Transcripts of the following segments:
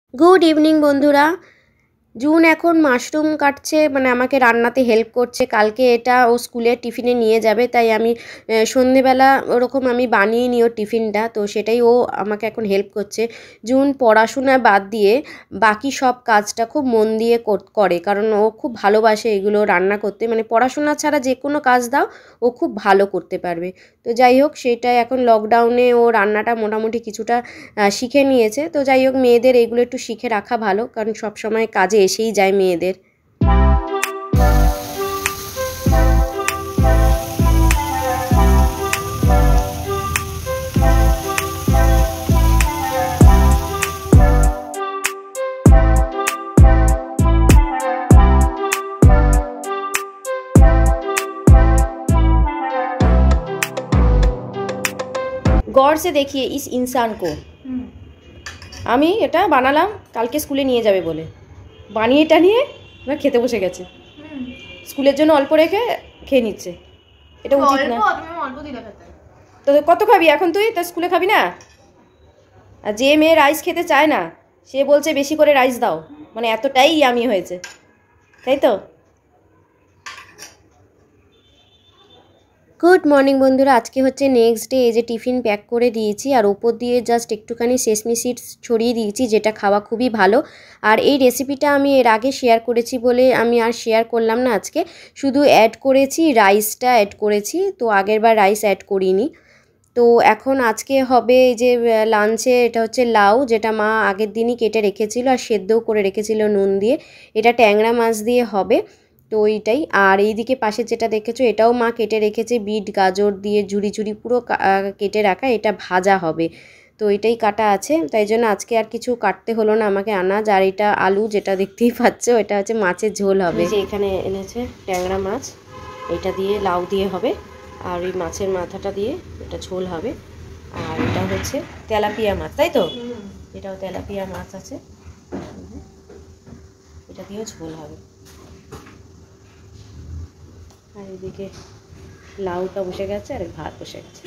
Good evening বন্ধুরা। জুন এখন মাশরুম কাটছে, মানে আমাকে রান্নাতে হেল্প করছে। কালকে এটা ও স্কুলে টিফিনে নিয়ে যাবে, তাই আমি সন্ধেবেলা ওরকম আমি বানিয়ে নিই ওর টিফিনটা, তো সেটাই ও আমাকে এখন হেল্প করছে। জুন পড়াশোনা বাদ দিয়ে বাকি সব কাজটা খুব মন দিয়ে করে, কারণ ও খুব ভালোবাসে এগুলো রান্না করতে। মানে পড়াশোনা ছাড়া যে কোনো কাজ দাও ও খুব ভালো করতে পারবে। তো যাই হোক, সেটাই এখন লকডাউনে ও রান্নাটা মোটামুটি কিছুটা শিখে নিয়েছে। তো যাই হোক, মেয়েদের এগুলো একটু শিখে রাখা ভালো, কারণ সব সময় কাজে এসেই যায় মেয়েদের। गौर से देखिए इस इंसान को। আমি এটা বানালাম কালকে স্কুলে নিয়ে যাবে বলে, বানিয়ে টানিয়ে এবার খেতে বসে গেছে। স্কুলের জন্য অল্প রেখে খেয়ে নিচ্ছে, এটা উচিত না। তো কত খাবি এখন তুই? তো স্কুলে খাবি না? আর যে মেয়ে রাইস খেতে চায় না সে বলছে বেশি করে রাইস দাও, মানে এতটাই ইয়ামি হয়েছে, তাই তো? গুড মর্নিং বন্ধুরা, আজকে হচ্ছে নেক্সট ডে। এই যে টিফিন প্যাক করে দিয়েছি, আর ওপর দিয়ে জাস্ট একটুখানি সেসমি সিডস ছড়িয়ে দিয়েছি, যেটা খাওয়া খুবই ভালো। আর এই রেসিপিটা আমি এর আগে শেয়ার করেছি বলে আমি আর শেয়ার করলাম না আজকে, শুধু অ্যাড করেছি রাইসটা অ্যাড করেছি, তো আগের বার রাইস অ্যাড করিনি। তো এখন আজকে হবে এই যে লাঞ্চে, এটা হচ্ছে লাউ, যেটা মা আগের দিনই কেটে রেখেছিল আর সেদ্ধও করে রেখেছিল নুন দিয়ে। এটা ট্যাংরা মাছ দিয়ে হবে, তো ওইটাই। আর এইদিকে পাশে যেটা দেখেছো এটাও মা কেটে রেখেছে, বিট গাজর দিয়ে ঝুরি ঝুরি পুরো কেটে রাখা, এটা ভাজা হবে। তো এটাই কাটা আছে, তাই জন্য আজকে আর কিছু কাটতে হলো না আমাকে আনাজ। আর এটা আলু, যেটা দেখতেই পাচ্ছ, এটা হচ্ছে মাছের ঝোল হবে। যে এখানে এনেছে ট্যাংরা মাছ, এটা দিয়ে লাউ দিয়ে হবে, আর ওই মাছের মাথাটা দিয়ে এটা ঝোল হবে। আর এটা হচ্ছে তেলাপিয়া মাছ, তাই তো? এটাও তেলাপিয়া মাছ আছে, এটা দিয়েও ঝোল হবে। আর এদিকে লাউটা বসে গেছে আর ভাত বসে গেছে।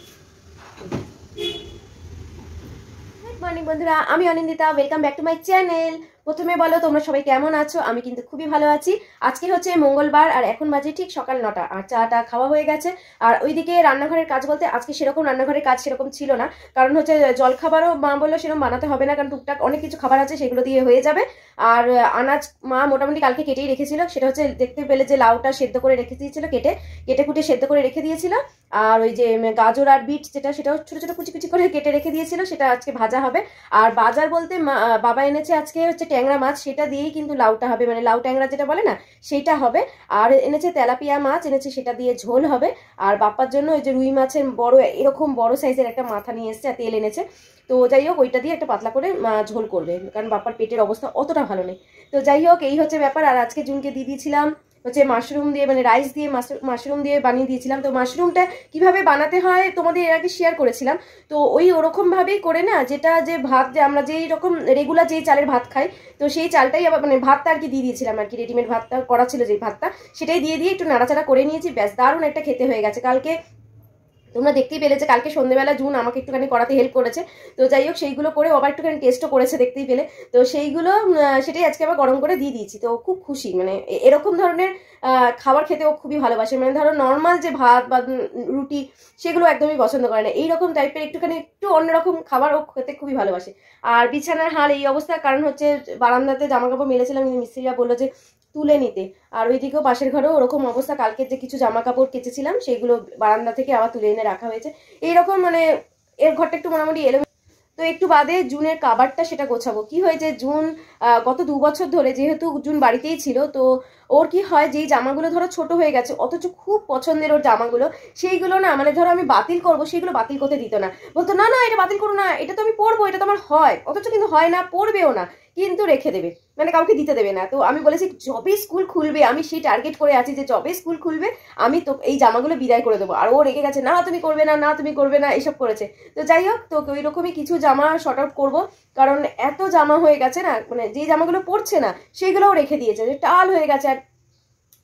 গুড মর্নিং বন্ধুরা, আমি Anindita, welcome back to my channel. প্রথমে বলো তোমরা সবাই কেমন আছো? আমি কিন্তু খুবই ভালো আছি। আজকে হচ্ছে মঙ্গলবার, আর এখন বাজে ঠিক সকাল 9টা, আর চাটা খাওয়া হয়ে গেছে। আর ওইদিকে রান্নাঘরের কাজ বলতে আজকে সেরকম রান্নাঘরের কাজ সেরকম ছিল না, কারণ হচ্ছে জলখাবারও মা বললো সেরকম বানাতে হবে না, কারণ টুকটাক অনেক কিছু খাবার আছে সেগুলো দিয়ে হয়ে যাবে। আর আনাজ মা মোটামুটি কালকে কেটেই রেখেছিল, সেটা হচ্ছে দেখতে পেলে যে লাউটা সেদ্ধ করে রেখে দিয়েছিল, কেটে কেটে কুটে সেদ্ধ করে রেখে দিয়েছিল। আর ওই যে গাজর আর বিট যেটা, সেটাও ছোটো ছোটো কুচি কুচি করে কেটে রেখে দিয়েছিল, সেটা আজকে ভাজা হবে। আর বাজার বলতে বাবা এনেছে আজকে হচ্ছে ট্যাংরা মাছ, সেটা দিয়েই কিন্তু লাউটা হবে, মানে লাউ ট্যাংরা যেটা বলে না সেইটা হবে। আর এনেছে তেলাপিয়া মাছ এনেছে, সেটা দিয়ে ঝোল হবে। আর বাপ্পার জন্য ওই যে রুই মাছের বড় এরকম বড় সাইজের একটা মাথা নিয়ে এসছে, আর তেল এনেছে। তো যাই হোক, ওইটা দিয়ে একটা পাতলা করে ঝোল করবে, কারণ বাপ্পার পেটের অবস্থা অতটা ভালো নেই। তো যাই হোক, এই হচ্ছে ব্যাপার। আর আজকে জুনকে দিয়ে দিয়েছিলাম হচ্ছে মাশরুম দিয়ে, মানে রাইস দিয়ে মাশরুম দিয়ে বানিয়ে দিয়েছিলাম। তো মাশরুমটা কিভাবে বানাতে হয় তোমাদের এর আগে শেয়ার করেছিলাম। তো ওই ওরকম ভাবেই করে না, যেটা যে ভাত, যে আমরা যেই রকম রেগুলার যেই চালের ভাত খাই, তো সেই চালটাই আবার মানে ভাতটা আর কি দিয়ে দিয়েছিলাম, আর কি রেডিমেড ভাতটা করা ছিল যেই ভাতটা, সেটাই দিয়ে একটু নাড়াচাড়া করে নিয়েছি, ব্যাস দারুণ একটা খেতে হয়ে গেছে। কালকে তোমরা দেখতেই পেলে যে কালকে সন্ধ্যেবেলা জুন আমাকে একটুখানি করাতে হেল্প করেছে। তো যাই হোক, সেইগুলো করে আবার একটুখানি টেস্টও করেছে, দেখতেই পেলে। তো সেইগুলো সেটাই আজকে আবার গরম করে দিয়ে দিয়েছি। তো খুব খুশি, মানে এরকম ধরনের খাবার খেতে ও খুবই ভালোবাসে। মানে ধরো নর্মাল যে ভাত বা রুটি সেগুলো একদমই পছন্দ করে না, এইরকম টাইপের একটু অন্যরকম খাবার ও খেতে খুবই ভালোবাসে। আর বিছানার হাল এই অবস্থা, কারণ হচ্ছে বারান্দাতে জামা কাপড় মেলেছিলাম, কিন্তু মিস্ত্রিরা বললো যে তুলে নিতে। আর ওইদিকেও পাশের ঘরেও ওরকম অবস্থা, কালকে যে কিছু জামা কাপড় কেচেছিলাম সেইগুলো বারান্দা থেকে আবার তুলে এনে রাখা হয়েছে। এইরকম মানে এর ঘরটা একটু মোটামুটি এলো। তো একটু বাদে জুনের কাবারটা সেটা গোছাবো। কি হয়েছে, জুন গত 2 বছর ধরে যেহেতু জুন বাড়িতেই ছিল, তো ওর কি হয়, যেই জামাগুলো ধরো ছোট হয়ে গেছে অথচ খুব পছন্দের ওর জামাগুলো, সেইগুলো না মানে ধরো আমি বাতিল করবো, সেইগুলো বাতিল করতে দিত না, বলতো না না এটা বাতিল করো না, এটা তো আমি পরবো, এটা তো আমার হয়, অথচ কিন্তু হয় না, পরবেও না, কিন্তু রেখে দেবে, মানে কাউকে দিতে দেবে না। তো আমি বলেছি যবে স্কুল খুলবে, আমি সেই টার্গেট করে আছি যে যবে স্কুল খুলবে আমি তো এই জামাগুলো বিদায় করে দেবো। আর ও রেগে গেছে, না তুমি করবে না, না তুমি করবে না, এসব করেছে। তো যাই হোক, তো ওই রকমই কিছু জামা শর্ট আউট করবো, কারণ এত জামা হয়ে গেছে না, মানে যে জামাগুলো পরছে না সেইগুলোও রেখে দিয়েছে, যে টাল হয়ে গেছে। আর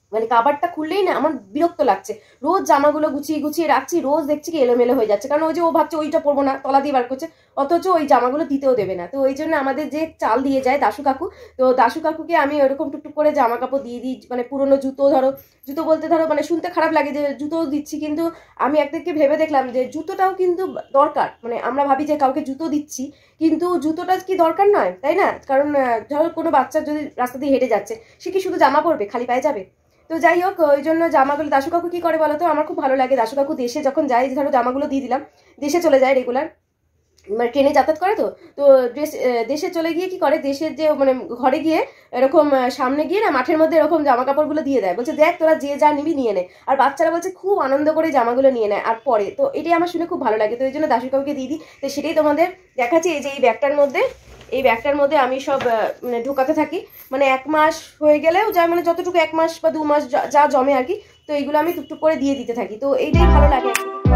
মানে কাবারটা খুললেই না আমার বিরক্ত লাগছে। রোজ জামাগুলো গুছিয়ে গুছিয়ে রাখছি, রোজ দেখছি কি এলোমেলো হয়ে যাচ্ছে, কারণ ওই যে ও ভাবছে ওইটা পরবো না, তলা দিয়ে বার করছে, অথচ ওই জামাগুলো দিতেও দেবে না। তো ওই জন্য আমাদের যে চাল দিয়ে যায় দাশু কাকু, তো দাশু কাকুকে আমি ওরকম টুকটুক করে জামা কাপড় দিয়ে দিই। মানে পুরোনো জুতো, ধরো জুতো বলতে ধরো মানে শুনতে খারাপ লাগে যে জুতোও দিচ্ছি, কিন্তু আমি একদিকে ভেবে দেখলাম যে জুতোটাও কিন্তু দরকার। মানে আমরা ভাবি যে কাউকে জুতো দিচ্ছি, কিন্তু জুতোটা কি দরকার নয়, তাই না? কারণ ধরো কোনো বাচ্চা যদি রাস্তা দিয়ে হেঁটে যাচ্ছে, সে কি শুধু জামা পরবে, খালি পায়ে যাবে? তো যাই হোক, ওই জন্য জামাগুলো দাশু কাকু কি করে বলো তো, আমার খুব ভালো লাগে। দাশু কাকু দেশে যখন যায়, ধরো জামাগুলো দিয়ে দিলাম, দেশে চলে যায় রেগুলার, মানে ট্রেনে যাতায়াত করে, তো তো দেশে চলে গিয়ে কি করে, দেশের যে মানে ঘরে গিয়ে এরকম সামনে গিয়ে না মাঠের মধ্যে এরকম জামা কাপড়গুলো দিয়ে দেয়, বলছে দেখ তোরা যে যা নিবি নিয়ে নে। আর বাচ্চারা বলছে খুব আনন্দ করে জামাগুলো নিয়ে নেয় আর পরে। তো এটাই আমার শুনে খুব ভালো লাগে, তো এই জন্য দাশু কাকুকে দিয়ে দিই। তো সেটাই তোমাদের দেখাচ্ছি। এই যে এই ব্যাগটার মধ্যে আমি সব মানে ঢোকাতে থাকি। মানে 1 মাস হয়ে গেলেও যা, মানে যতটুকু 1 মাস বা 2 মাস যা জমে আর কি, তো এইগুলো আমি টুকটুক করে দিয়ে দিতে থাকি। তো এইটাই ভালো লাগে।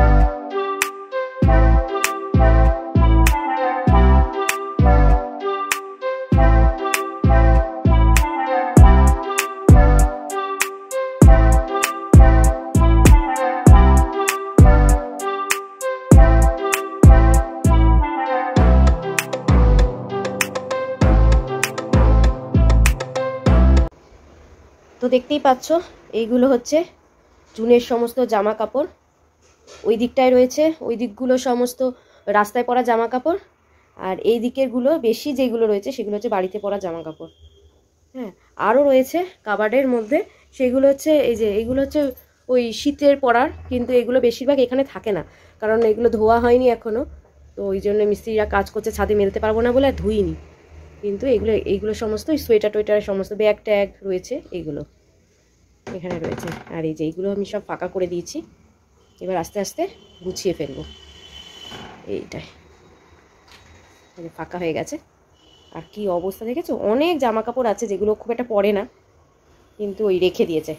তো দেখতেই পাচ্ছ, এইগুলো হচ্ছে জুনের সমস্ত জামা কাপড়। ওই দিকটায় রয়েছে, ওই দিকগুলো সমস্ত রাস্তায় পরা জামা কাপড়, আর এই দিকেরগুলো বেশি যেগুলো রয়েছে সেগুলো হচ্ছে বাড়িতে পরা জামা কাপড়। হ্যাঁ, আরও রয়েছে কাবার্ডের মধ্যে, সেগুলো হচ্ছে এই যে এইগুলো হচ্ছে ওই শীতের পরার, কিন্তু এগুলো বেশিরভাগ এখানে থাকে না, কারণ এগুলো ধোয়া হয়নি এখনও। তো ওই জন্য মিস্ত্রিরা কাজ করছে, ছাদে মেলতে পারবো না বলে আর ধুইনি। কিন্তু এইগুলো সমস্ত সোয়েটার টোয়েটারের সমস্ত ব্যাগ ট্যাগ রয়েছে, এইগুলো এখানে রয়েছে। আর এই যে এইগুলো আমি সব ফাঁকা করে দিয়েছি, এবার আস্তে আস্তে গুছিয়ে ফেলবো। এইটাই ফাঁকা হয়ে গেছে। আর কি অবস্থা দেখেছো, অনেক জামা কাপড় আছে যেগুলো খুব একটা পরে না, কিন্তু ওই রেখে দিয়েছে।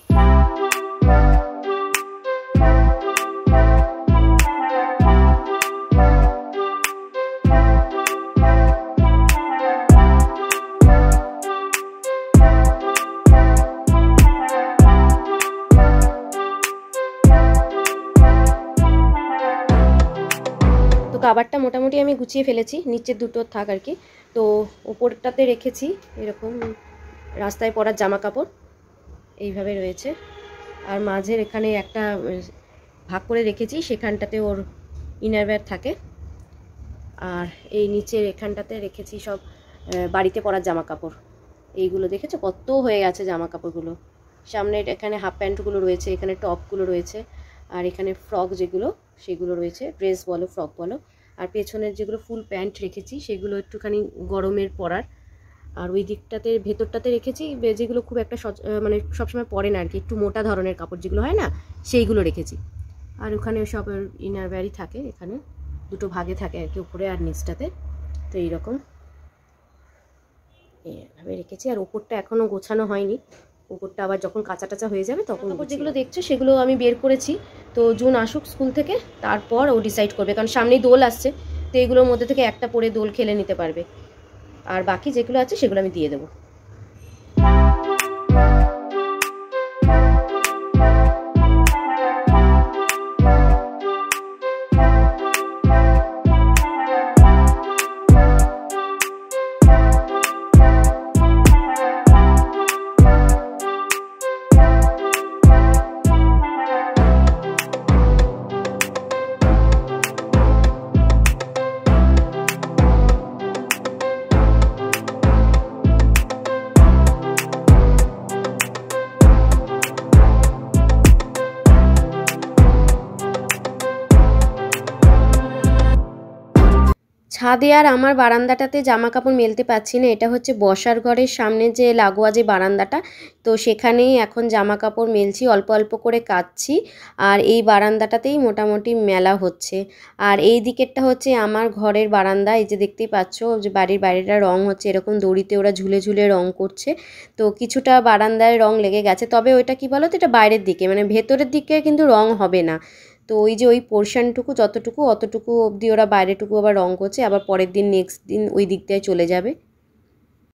কাবারটা মোটামুটি আমি গুছিয়ে ফেলেছি, নিচের দুটো থাক আর কি। তো ওপরটাতে রেখেছি এরকম রাস্তায় পরার জামা কাপড়, এইভাবে রয়েছে। আর মাঝের এখানে একটা ভাগ করে রেখেছি, সেখানটাতে ওর ইনারওয়্যার থাকে। আর এই নিচের এখানটাতে রেখেছি সব বাড়িতে পরার জামা কাপড়। এইগুলো দেখেছো কত হয়ে গেছে জামা কাপড়গুলো। সামনের এখানে হাফ প্যান্টগুলো রয়েছে, এখানে টপগুলো রয়েছে, আর এখানে ফ্রক যেগুলো সেগুলো রয়েছে, ড্রেস বলো ফ্রক বলো। আর পেছনের যেগুলো ফুল প্যান্ট রেখেছি সেগুলো একটুখানি গরমের পরার। আর ওই দিকটাতে ভেতরটাতে রেখেছি যেগুলো খুব একটা মানে সবসময় পরে না আর কি, একটু মোটা ধরনের কাপড় যেগুলো হয় না, সেইগুলো রেখেছি। আর ওখানে সব ইনারওয়্যারই থাকে, এখানে দুটো ভাগে থাকে আর কি, উপরে আর নিচটাতে। তো এইরকম এইভাবে রেখেছি। আর ওপরটা এখনও গোছানো হয়নি, ওপরটা আবার যখন কাঁচা টাচা হয়ে যাবে তখন। যেগুলো দেখছো সেগুলো আমি বের করেছি। তো জুন আসুক স্কুল থেকে, তারপর ও ডিসাইড করবে, কারণ সামনেই দোল আসছে। তো এগুলোর মধ্যে থেকে একটা পরে দোল খেলে নিতে পারবে, আর বাকি যেগুলো আছে সেগুলো আমি দিয়ে দেবো। ছাদে আর আমার বারান্দাটাতে জামা কাপড় মেলতে পারছি না, এটা হচ্ছে বসার ঘরের সামনে যে লাগোয়া যে বারান্দাটা, তো সেখানেই এখন জামা কাপড় মেলছি, অল্প অল্প করে কাচ্ছি। আর এই বারান্দাটাতেই মোটামুটি মেলা হচ্ছে। আর এই দিকেরটা হচ্ছে আমার ঘরের বারান্দা, এই যে দেখতেই পাচ্ছ যে বাড়ির বাইরেটা রং হচ্ছে, এরকম দড়িতে ওরা ঝুলে ঝুলে রং করছে। তো কিছুটা বারান্দায় রং লেগে গেছে, তবে ওইটা কি বলো তো, এটা বাইরের দিকে, মানে ভেতরের দিকে কিন্তু রং হবে না। তো ওই যে ওই পোর্শনটুকু যতটুকু অতটুকু অবধি ওরা বাইরেটুকু আবার রং করছে, আবার পরের দিন নেক্সট দিন ওই দিকটায় চলে যাবে।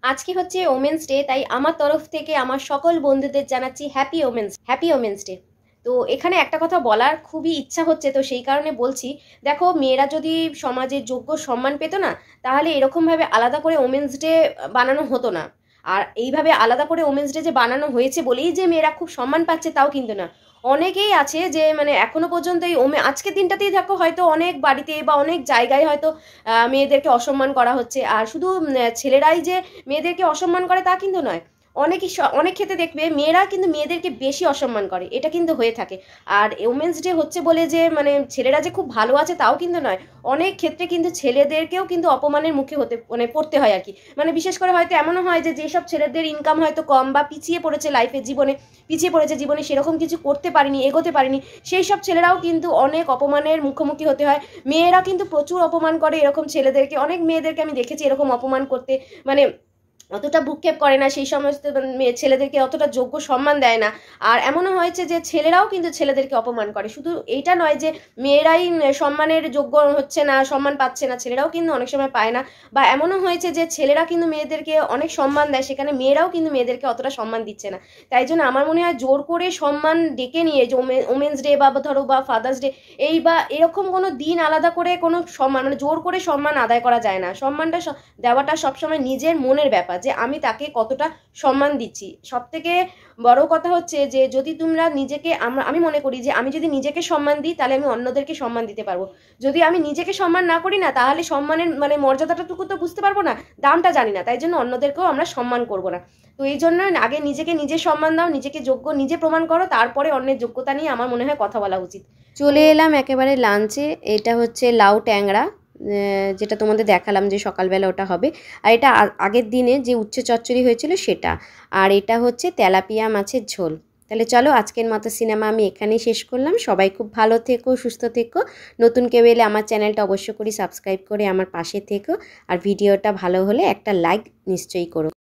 আজকে হচ্ছে ওমেন্স ডে, তাই আমার তরফ থেকে আমার সকল বন্ধুদের জানাচ্ছি হ্যাপি ওমেন্স ডে। তো এখানে একটা কথা বলার খুবই ইচ্ছা হচ্ছে, তো সেই কারণে বলছি। দেখো, মেয়েরা যদি সমাজে যোগ্য সম্মান পেত না, তাহলে এরকমভাবে আলাদা করে ওমেন্স ডে বানানো হতো না। আর এইভাবে আলাদা করে ওমেন্স ডে যে বানানো হয়েছে বলেই যে মেয়েরা খুব সম্মান পাচ্ছে তাও কিন্তু না। অনেকেই আছে যে মানে এখনো পর্যন্ত এই আজকের দিনটাতেই দেখো হয়তো অনেক বাড়িতে বা অনেক জায়গায় হয়তো মেয়েদেরকে অসম্মান করা হচ্ছে। আর শুধু ছেলেরাই যে মেয়েদেরকে অসম্মান করে তা কিন্তু নয়, অনেক ক্ষেত্রে দেখবে মেয়েরা কিন্তু মেয়েদেরকে বেশি অসম্মান করে, এটা কিন্তু হয়ে থাকে। আর উমেন্স ডে হচ্ছে বলে যে মানে ছেলেরা যে খুব ভালো আছে তাও কিন্তু নয়, অনেক ক্ষেত্রে কিন্তু ছেলেদেরকেও কিন্তু অপমানের মুখে মানে পড়তে হয় আর কি। মানে বিশেষ করে হয়তো এমনও হয় যে যেসব ছেলেদের ইনকাম হয়তো কম বা পিছিয়ে পড়েছে জীবনে সেরকম কিছু করতে পারেনি, এগোতে পারেনি, সেই সব ছেলেরাও কিন্তু অনেক অপমানের মুখোমুখি হতে হয়। মেয়েরা কিন্তু প্রচুর অপমান করে এরকম ছেলেদেরকে, অনেক মেয়েদেরকে আমি দেখেছি এরকম অপমান করতে, মানে অতটা ভ্রুক্ষেপ করে না, সেই সমস্ত ছেলেদেরকে অতটা যোগ্য সম্মান দেয় না। আর এমনও হয়েছে যে ছেলেরাও কিন্তু ছেলেদেরকে অপমান করে। শুধু এইটা নয় যে মেয়েরাই সম্মানের যোগ্য হচ্ছে না, সম্মান পাচ্ছে না, ছেলেরাও কিন্তু অনেক সময় পায় না। বা এমনও হয়েছে যে ছেলেরা কিন্তু মেয়েদেরকে অনেক সম্মান দেয়, সেখানে মেয়েরাও কিন্তু মেয়েদেরকে অতটা সম্মান দিচ্ছে না। তাই জন্য আমার মনে হয় জোর করে সম্মান ডেকে নিয়ে যে ওমেন্স ডে বা ধরো বা ফাদার্স ডে এই বা এরকম কোনো দিন আলাদা করে কোনো সম্মান মানে জোর করে সম্মান আদায় করা যায় না। সম্মানটা দেওয়াটা সবসময় নিজের মনের ব্যাপার, যে আমি তাকে কতটা সম্মান দিচ্ছি। সব থেকে বড় কথা হচ্ছে যে যদি তোমরা নিজেকে, আমি মনে করি যে আমি যদি নিজেকে সম্মান দিই তাহলে আমি অন্যদেরকে সম্মান দিতে পারবো। যদি আমি নিজেকে সম্মান না করি না, তাহলে সম্মানের মানে মর্যাদাটাটুকু তো বুঝতে পারবো না, দামটা জানি না, তাই জন্য অন্যদেরকেও আমরা সম্মান করবো না। তো এই জন্য আগে নিজেকে নিজে সম্মান দাও, নিজেকে যোগ্য নিজে প্রমাণ করো, তারপরে অন্যের যোগ্যতা নিয়ে আমার মনে হয় কথা বলা উচিত। চলে এলাম একেবারে লাঞ্চে। এটা হচ্ছে লাউ ট্যাংরা, যেটা তোমাদের দেখালাম যে সকালবেলা ওটা হবে। আর এটা আগের দিনে যে উচ্ছে চচ্চড়ি হয়েছিল সেটা। আর এটা হচ্ছে তেলাপিয়া মাছের ঝোল। তাহলে চলো, আজকের মতো সিনেমা আমি এখানেই শেষ করলাম। সবাই খুব ভালো থেকো, সুস্থ থেকো। নতুন কেউ এলে আমার চ্যানেলটা অবশ্য করে সাবস্ক্রাইব করে আমার পাশে থেকো। আর ভিডিওটা ভালো হলে একটা লাইক নিশ্চয়ই করো।